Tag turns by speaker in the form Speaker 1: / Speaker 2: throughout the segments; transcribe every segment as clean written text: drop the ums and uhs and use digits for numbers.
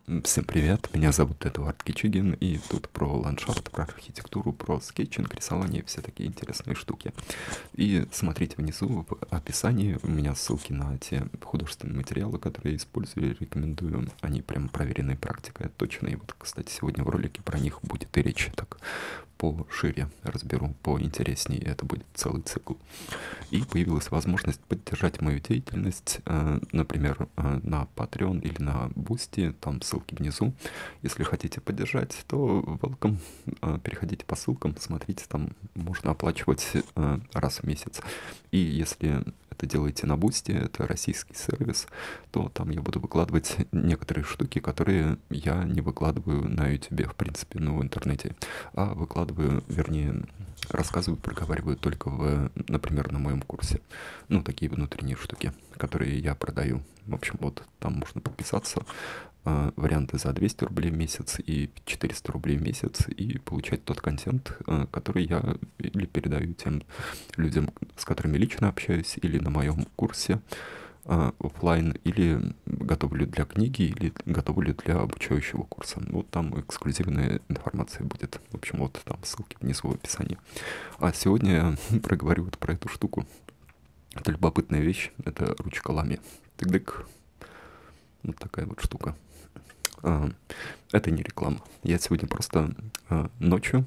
Speaker 1: Всем привет, меня зовут Эдуард Кичигин, и тут про ландшафт, про архитектуру, про скетчинг, рисование, все такие интересные штуки. И смотрите внизу в описании, у меня ссылки на те художественные материалы, которые я использую, рекомендую. Они прям проверенной практикой, точно. И вот, кстати, сегодня в ролике про них будет и речь, так пошире разберу, поинтереснее, это будет целый цикл. И появилась возможность поддержать мою деятельность, например, на Patreon или на Boosty, там ссылки внизу. Если хотите поддержать, то welcome, переходите по ссылкам, смотрите, там можно оплачивать раз в месяц. И если это делаете на Boosty, это российский сервис, то там я буду выкладывать некоторые штуки, которые я не выкладываю на YouTube, в принципе, ну, в интернете, а выкладываю, вернее, рассказываю, проговариваю только например, на моем курсе. Ну, такие внутренние штуки, которые я продаю. В общем, вот там можно подписаться. Варианты за 200 рублей в месяц и 400 рублей в месяц и получать тот контент, который я или передаю тем людям, с которыми лично общаюсь, или на моем курсе офлайн, или готовлю для книги, или готовлю для обучающего курса. Вот там эксклюзивная информация будет. В общем, вот там ссылки внизу в описании. А сегодня я проговорю вот про эту штуку. Это любопытная вещь, это ручка лами. Тык-дык. Вот такая вот штука. Это не реклама. Я сегодня просто ночью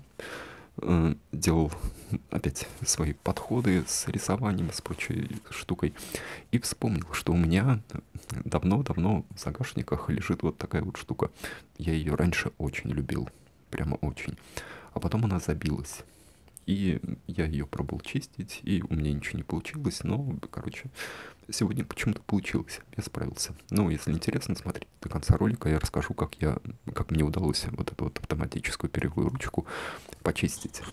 Speaker 1: делал опять свои подходы с рисованием, с прочей штукой. И вспомнил, что у меня давно-давно в загашниках лежит вот такая вот штука. Я ее раньше очень любил. Прямо очень. А потом она забилась. И я ее пробовал чистить, и у меня ничего не получилось. Но, короче, сегодня почему-то получилось. Я справился. Ну, если интересно, смотрите до конца ролика, я расскажу, как мне удалось вот эту вот автоматическую перьевую ручку почистить.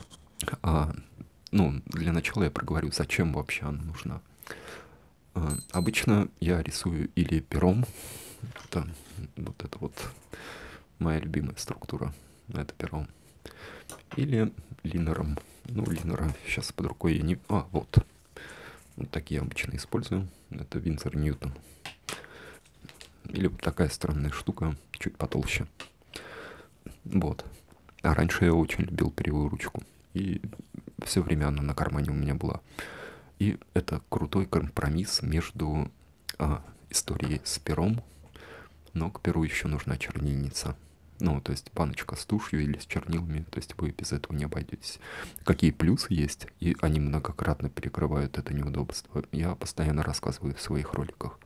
Speaker 1: Ну, для начала я проговорю, зачем вообще она нужна. Обычно я рисую или пером, это вот моя любимая структура, это пером, или линером. Ну, линера сейчас под рукой я не... вот. Вот такие я обычно использую. Это Винсор Ньютон. Или вот такая странная штука, чуть потолще. Вот. А раньше я очень любил перьевую ручку. И все время она на кармане у меня была. И это крутой компромисс между историей с пером, но к перу еще нужна чернильница. Ну, то есть баночка с тушью или с чернилами, то есть вы без этого не обойдетесь. Какие плюсы есть, и они многократно перекрывают это неудобство, я постоянно рассказываю в своих роликах.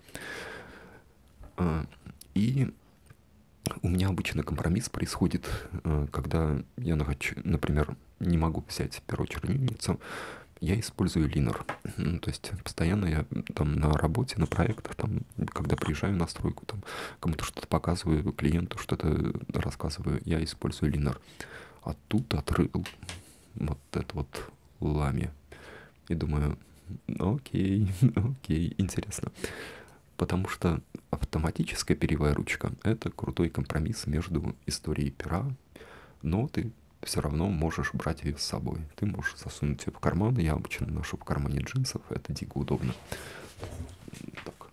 Speaker 1: И у меня обычно компромисс происходит, когда я, например, не могу взять перо-чернильницу, я использую линер. То есть постоянно я там на работе, на проектах, там, когда приезжаю на стройку, там, кому-то что-то показываю, клиенту что-то рассказываю, я использую линер. А тут отрыл вот это вот лами. И думаю, окей, окей, интересно. Потому что автоматическая перьевая ручка — это крутой компромисс между историей пера, но ты все равно можешь брать ее с собой. Ты можешь засунуть ее в карман. Я обычно ношу в кармане джинсов. Это дико удобно. Так.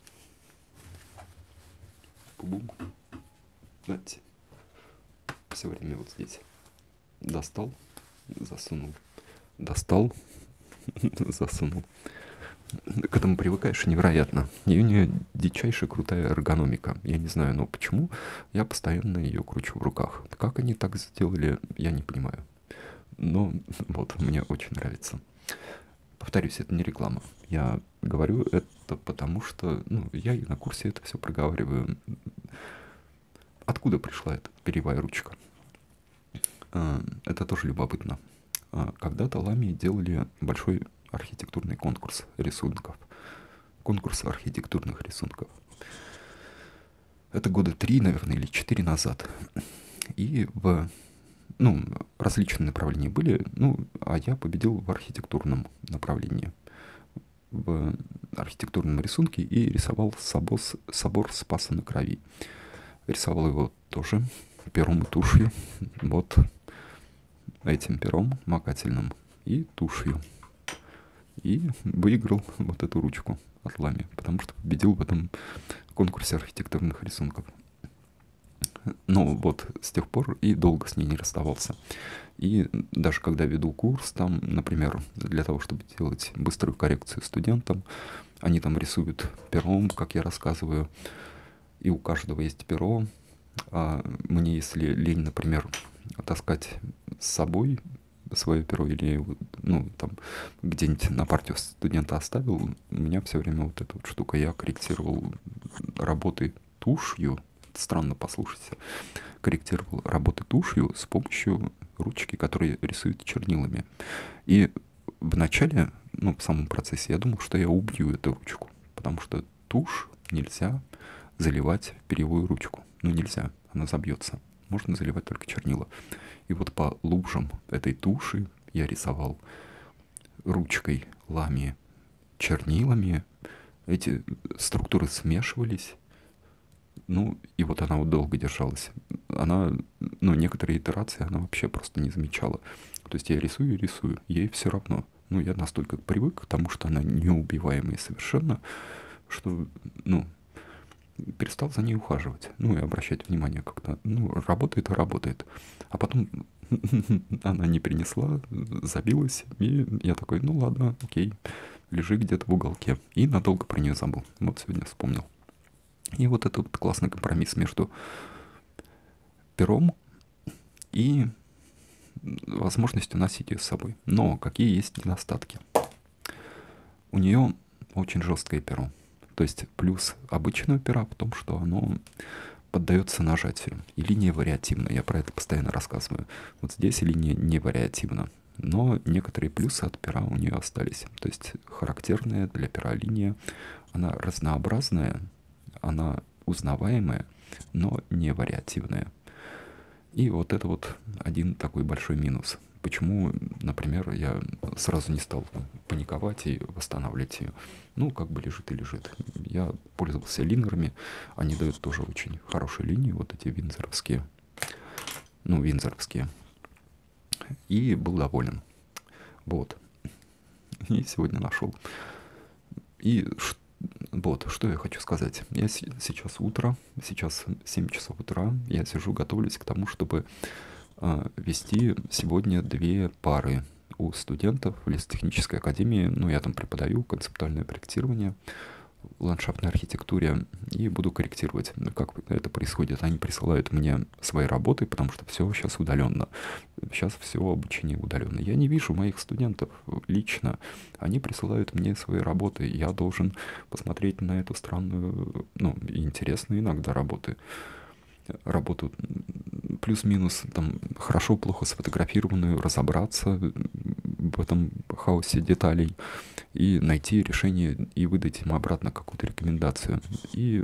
Speaker 1: Бум. Знаете, все время вот здесь. Достал, засунул. Достал, засунул. К этому привыкаешь невероятно. И у нее дичайшая крутая эргономика. Я не знаю, но почему я постоянно ее кручу в руках. Как они так сделали, я не понимаю. Но вот, мне очень нравится. Повторюсь, это не реклама. Я говорю это потому, что я и на курсе это все проговариваю. Откуда пришла эта перьевая ручка? Это тоже любопытно. Когда-то Лами делали большой архитектурный конкурс рисунков. Конкурс архитектурных рисунков. Это года 3, наверное, или 4 назад. И различные направления были, а я победил в архитектурном направлении. В архитектурном рисунке и рисовал собор Спаса на Крови. Рисовал его тоже пером и тушью. Вот этим пером макательным и тушью. И выиграл вот эту ручку от Лами, потому что победил в этом конкурсе архитектурных рисунков. Ну вот с тех пор и долго с ней не расставался. И даже когда веду курс, там, например, для того, чтобы делать быструю коррекцию студентам, они там рисуют пером, как я рассказываю, и у каждого есть перо. А мне, если лень, например, таскать с собой свое перо или ну, там где-нибудь на партию студента оставил, у меня все время вот эта вот штука. Я корректировал работы тушью, странно, послушайте, корректировал работы тушью с помощью ручки, которые рисуют чернилами. И вначале, ну, в самом процессе, я думал, что я убью эту ручку, потому что тушь нельзя заливать в перьевую ручку. Ну, нельзя, она забьется. Можно заливать только чернила. И вот по лужам этой туши я рисовал ручкой, ламия, чернилами. Эти структуры смешивались. Ну, и вот она вот долго держалась. Она, ну, некоторые итерации она вообще просто не замечала. То есть я рисую и рисую, ей все равно. Ну, я настолько привык к тому, что она неубиваемая совершенно, что, ну, перестал за ней ухаживать. Ну, и обращать внимание как-то. Ну, работает и работает. А потом она не принесла, забилась, и я такой, ну ладно, окей, лежи где-то в уголке. И надолго про нее забыл. Вот сегодня вспомнил. И вот этот вот классный компромисс между пером и возможностью носить ее с собой. Но какие есть недостатки? У нее очень жесткое перо. То есть плюс обычного пера в том, что оно поддается нажатию. И линия вариативна. Я про это постоянно рассказываю. Вот здесь линия не вариативна. Но некоторые плюсы от пера у нее остались. То есть характерная для пера линия. Она разнообразная, она узнаваемая, но не вариативная. И вот это вот один такой большой минус. Почему, например, я сразу не стал паниковать и восстанавливать ее. Ну, как бы лежит и лежит. Я пользовался линерами. Они дают тоже очень хорошие линии, вот эти виндзоровские. Ну, виндзоровские. И был доволен. Вот. И сегодня нашел. И вот, что я хочу сказать. Я сейчас утро, сейчас 7 часов утра, я сижу, готовлюсь к тому, чтобы вести сегодня 2 пары у студентов в лесотехнической академии. Ну, я там преподаю концептуальное проектирование в ландшафтной архитектуре и буду корректировать, как это происходит. Они присылают мне свои работы, потому что все сейчас удаленно. Сейчас все обучение удаленно. Я не вижу моих студентов лично. Они присылают мне свои работы. Я должен посмотреть на эту странную, ну, интересную иногда работу плюс-минус, там, хорошо-плохо сфотографированную, разобраться в этом хаосе деталей и найти решение и выдать им обратно какую-то рекомендацию. И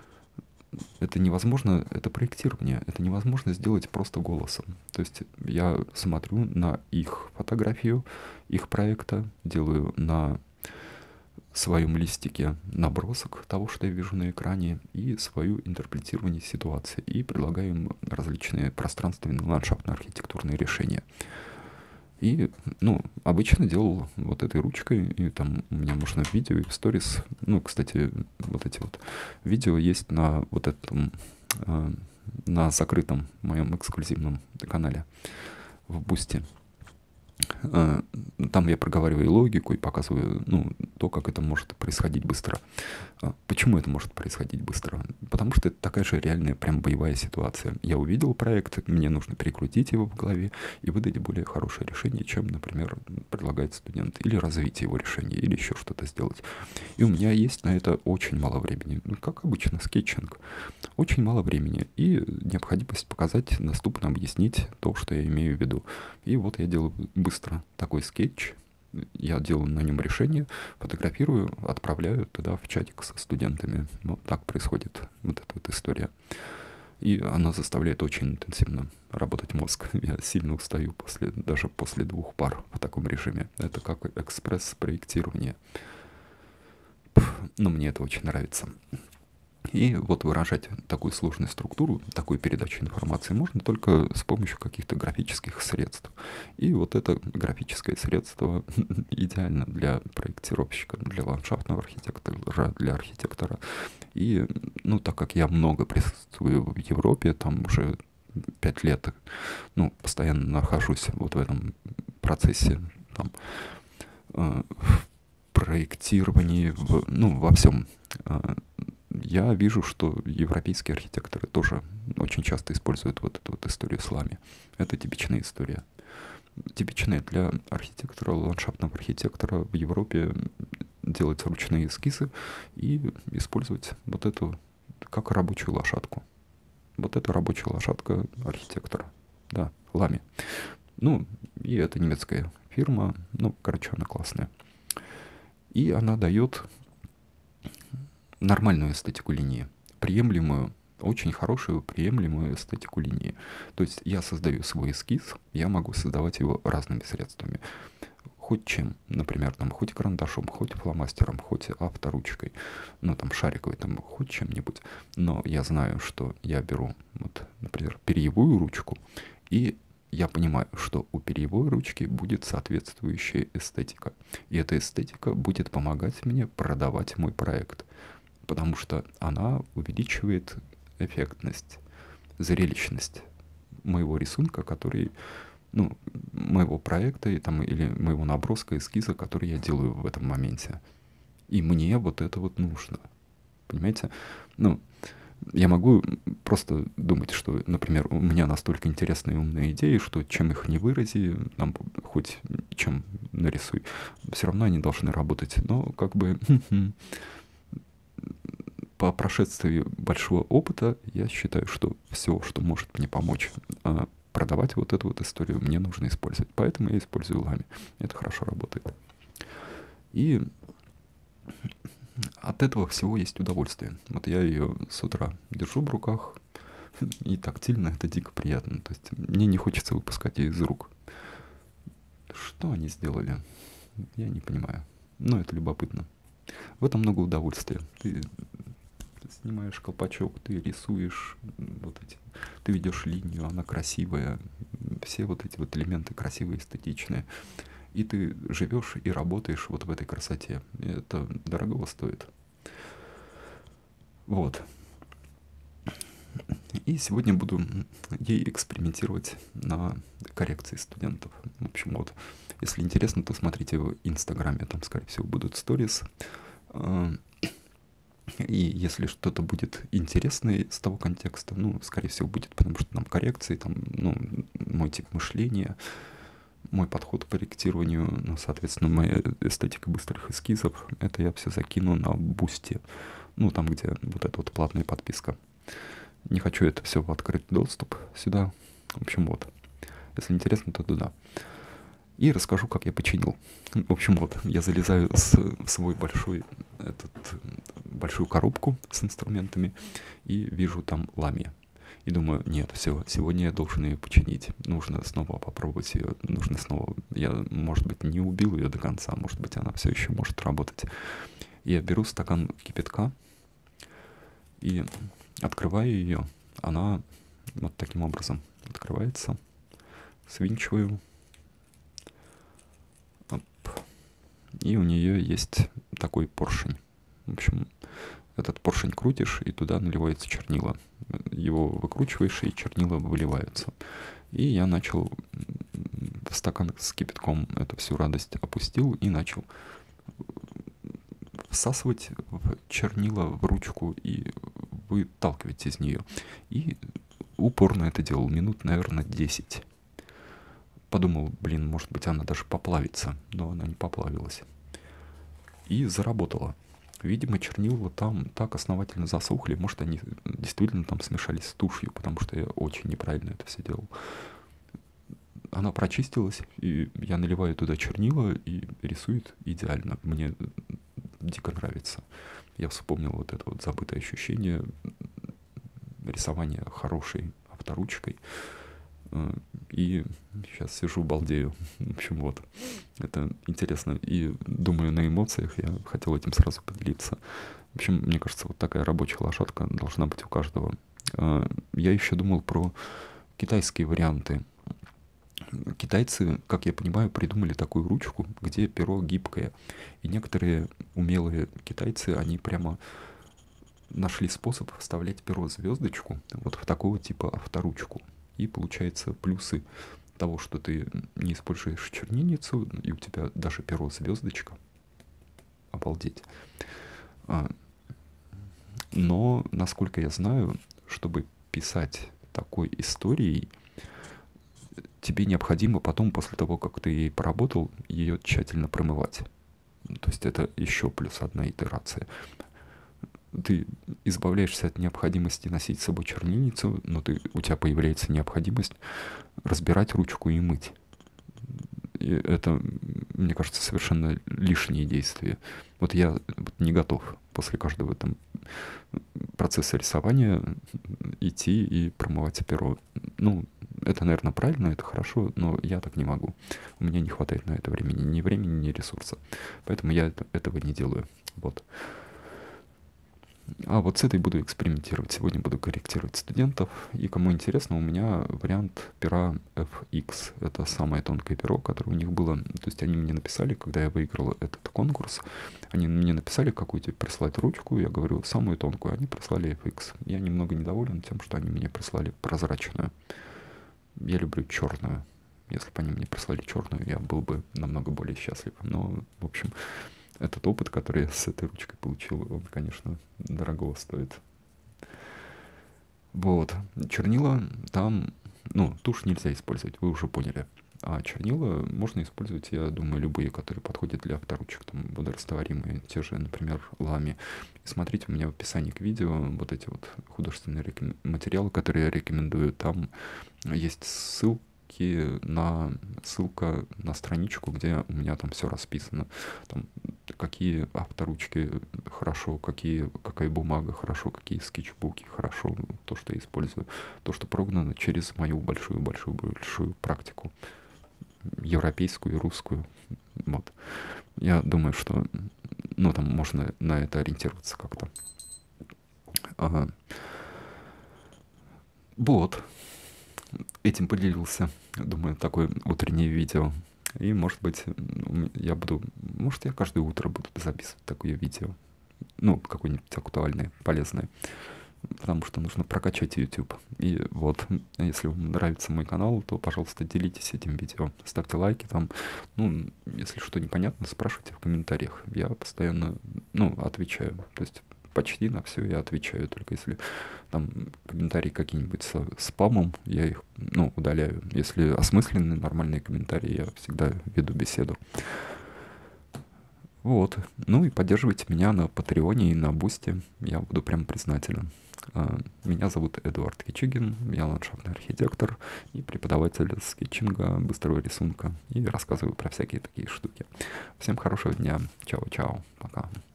Speaker 1: это невозможно, это проектирование, это невозможно сделать просто голосом. То есть я смотрю на их фотографию, их проекта, делаю на своем листике набросок того, что я вижу на экране, и свое интерпретирование ситуации, и предлагаю им различные пространственные ландшафтно-архитектурные решения. И, ну, обычно делал вот этой ручкой, и там у меня можно в видео и в сторис, ну, кстати, вот эти вот видео есть на вот этом, на закрытом моем эксклюзивном канале в Бусти. Там я проговариваю и логику, и показываю, ну, то, как это может происходить быстро. Почему это может происходить быстро? Потому что это такая же реальная, прям боевая ситуация. Я увидел проект, мне нужно перекрутить его в голове и выдать более хорошее решение, чем, например, предлагает студент. Или развить его решение, или еще что-то сделать. И у меня есть на это очень мало времени. Ну, как обычно, скетчинг. Очень мало времени. И необходимость показать, доступно объяснить то, что я имею в виду. И вот я делаю быстро такой скетч, я делаю на нем решение, фотографирую, отправляю туда в чатик со студентами. Вот так происходит вот эта вот история. И она заставляет очень интенсивно работать мозг. Я сильно устаю даже после 2 пар в таком режиме. Это как экспресс-проектирование. Но мне это очень нравится. И вот выражать такую сложную структуру, такую передачу информации можно только с помощью каких-то графических средств. И вот это графическое средство идеально для проектировщика, для ландшафтного архитектора, для архитектора. И, ну, так как я много присутствую в Европе, там уже 5 лет, ну, постоянно нахожусь вот в этом процессе, там, в проектировании, ну, во всем. Я вижу, что европейские архитекторы тоже очень часто используют вот эту вот историю с лами. Это типичная история. Типичная для архитектора, ландшафтного архитектора в Европе делать ручные эскизы и использовать вот эту как рабочую лошадку. Вот это рабочая лошадка архитектора. Да, лами. Ну, и это немецкая фирма. Ну, короче, она классная. И она дает нормальную эстетику линии, приемлемую, очень хорошую, приемлемую эстетику линии. То есть я создаю свой эскиз, я могу создавать его разными средствами. Хоть чем, например, там, хоть карандашом, хоть фломастером, хоть авторучкой, ну, там, шариковой, там, хоть чем-нибудь. Но я знаю, что я беру, вот, например, перьевую ручку, и я понимаю, что у перьевой ручки будет соответствующая эстетика. И эта эстетика будет помогать мне продавать мой проект, потому что она увеличивает эффектность, зрелищность моего рисунка, который, ну, моего проекта и, там, или моего наброска, эскиза, который я делаю в этом моменте. И мне вот это вот нужно. Понимаете? Ну, я могу просто думать, что, например, у меня настолько интересные умные идеи, что чем их не вырази, там, хоть чем нарисуй, все равно они должны работать. Но как бы по прошествии большого опыта я считаю, что все, что может мне помочь продавать вот эту вот историю, мне нужно использовать. Поэтому я использую лами. Это хорошо работает. И от этого всего есть удовольствие. Вот я ее с утра держу в руках, и тактильно это дико приятно. То есть мне не хочется выпускать ее из рук. Что они сделали? Я не понимаю. Но это любопытно. В этом много удовольствия. Ты снимаешь колпачок, ты рисуешь вот эти, ты ведешь линию, она красивая, все вот эти вот элементы красивые, эстетичные, и ты живешь и работаешь вот в этой красоте. И это дорого стоит. Вот. И сегодня буду ей экспериментировать на коррекции студентов. В общем, вот, если интересно, то смотрите в Инстаграме, там, скорее всего, будут сторис. И если что-то будет интересное с того контекста, ну, скорее всего, будет, потому что там коррекции, там, ну, мой тип мышления, мой подход к корректированию, ну, соответственно, моя эстетика быстрых эскизов, это я все закину на Бусти, ну, там, где вот эта вот платная подписка. Не хочу это все в открытый доступ сюда. В общем, вот. Если интересно, то туда. И расскажу, как я починил. В общем, вот, я залезаю в свой большую коробку с инструментами и вижу там ламия. И думаю, нет, все, сегодня я должен ее починить. Нужно снова попробовать ее. Нужно снова... Я, может быть, не убил ее до конца. Может быть, она все еще может работать. И я беру стакан кипятка и открываю ее. Она вот таким образом открывается. Свинчиваю. Оп. И у нее есть такой поршень. В общем, этот поршень крутишь, и туда наливается чернила. Его выкручиваешь, и чернила выливаются. И я начал в стакан с кипятком эту всю радость опустил и начал всасывать чернила в ручку и выталкивать из нее. И упорно это делал, минут, наверное, 10. Подумал, блин, может быть, она даже поплавится, но она не поплавилась. И заработала. Видимо, чернила там так основательно засохли, может, они действительно там смешались с тушью, потому что я очень неправильно это все делал. Она прочистилась, и я наливаю туда чернила, и рисует идеально. Мне дико нравится. Я вспомнил вот это вот забытое ощущение рисования хорошей авторучкой. И сейчас сижу, балдею. В общем, вот. Это интересно. И думаю, на эмоциях я хотел этим сразу поделиться. В общем, мне кажется, вот такая рабочая лошадка должна быть у каждого. Я еще думал про китайские варианты. Китайцы, как я понимаю, придумали такую ручку, где перо гибкое. И некоторые умелые китайцы, они прямо нашли способ вставлять перо звездочку вот в такого типа авторучку. И получается плюсы того, что ты не используешь чернильницу, и у тебя даже перо звездочка. Обалдеть. Но, насколько я знаю, чтобы писать такой историей, тебе необходимо потом, после того, как ты ей поработал, ее тщательно промывать. То есть это еще плюс одна итерация. Ты избавляешься от необходимости носить с собой чернильницу, но у тебя появляется необходимость разбирать ручку и мыть. И это, мне кажется, совершенно лишние действия. Вот я не готов после каждого там процесса рисования идти и промывать перо. Ну, это, наверное, правильно, это хорошо, но я так не могу. У меня не хватает на это времени, ни времени, ни ресурса. Поэтому я этого не делаю. Вот. А вот с этой буду экспериментировать. Сегодня буду корректировать студентов. И кому интересно, у меня вариант пера FX. Это самое тонкое перо, которое у них было. То есть они мне написали, когда я выиграл этот конкурс, они мне написали, какую тебе прислать ручку. Я говорю, самую тонкую. Они прислали FX. Я немного недоволен тем, что они мне прислали прозрачную. Я люблю черную. Если бы они мне прислали черную, я был бы намного более счастлив. Но, в общем, этот опыт, который я с этой ручкой получил, он, конечно, дорого стоит. Вот. Чернила там, ну, тушь нельзя использовать, вы уже поняли. А чернила можно использовать, я думаю, любые, которые подходят для авторучек, там, водорастворимые, те же, например, лами. И смотрите, у меня в описании к видео вот эти вот художественные материалы, которые я рекомендую. Там есть ссылка на страничку, где у меня там все расписано. Там, какие авторучки хорошо, какая бумага хорошо, какие скетчбуки хорошо, то, что я использую, то, что прогнано через мою большую практику, европейскую и русскую. Вот. Я думаю, что ну, там можно на это ориентироваться как-то. Вот. Этим поделился, думаю, такое утреннее видео. И, может быть, может, я каждое утро буду записывать такое видео. Ну, какое-нибудь актуальное, полезное. Потому что нужно прокачать YouTube. И вот, если вам нравится мой канал, то, пожалуйста, делитесь этим видео. Ставьте лайки там. Ну, если что непонятно, спрашивайте в комментариях. Я постоянно, отвечаю. То есть почти на все я отвечаю. Только если там комментарии какие-нибудь с спамом, я их, удаляю. Если осмысленные, нормальные комментарии, я всегда веду беседу. Вот. Ну и поддерживайте меня на Патреоне и на Бусти. Я буду прям признателен. Меня зовут Эдуард Кичигин, я ландшафтный архитектор и преподаватель скетчинга, быстрого рисунка. И рассказываю про всякие такие штуки. Всем хорошего дня. Чао-чао. Пока.